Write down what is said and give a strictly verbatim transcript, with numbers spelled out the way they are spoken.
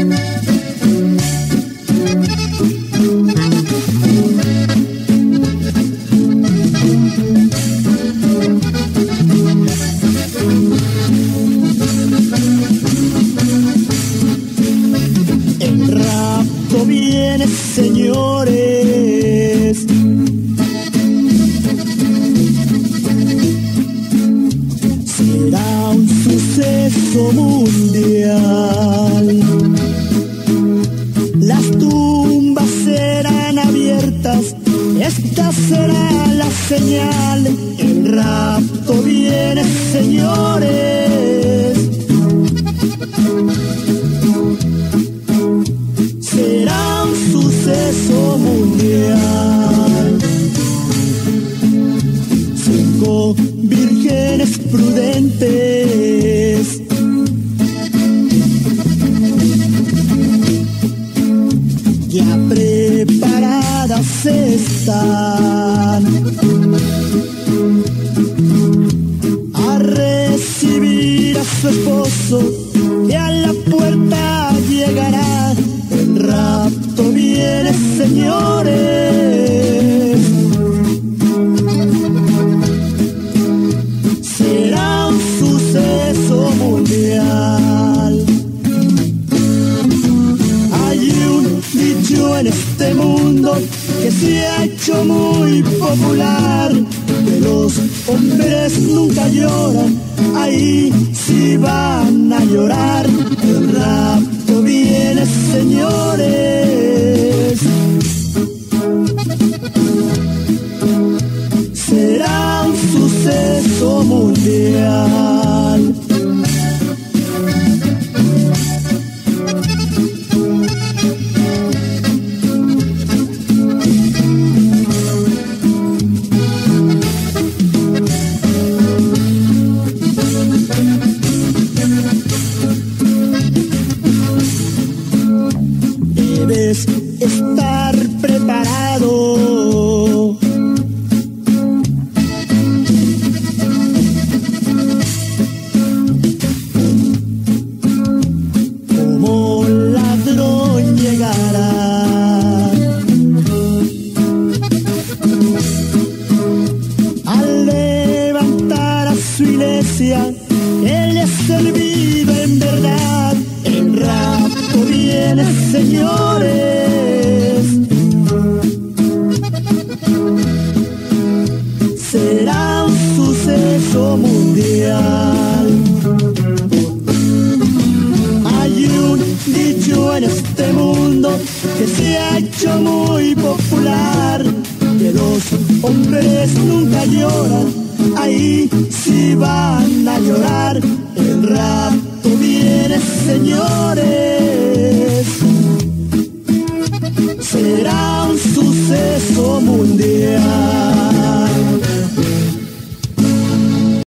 Señores, será un suceso mundial. Las tumbas serán abiertas, esta será la señal. El rapto viene, señores. Será un suceso mundial. Cinco vírgenes prudentes ya preparadas están a recibir a su esposo, que a la puerta llegará. El rapto viene, señores. Será un suceso mundial. Hay un dicho en este mundo que se ha hecho muy popular, que los hombres nunca lloran, ahí sí van a llorar. El rapto viene, señores. Será un suceso mundial. Debes estar preparado como ladrón llegará. Al levantar a su iglesia, él es servido en verdad. El rapto viene, señores. Será un suceso mundial. Hay un dicho en este mundo que se ha hecho muy popular, que los hombres nunca lloran, ahí sí van a llorar. El rapto viene, señores. Será un suceso mundial.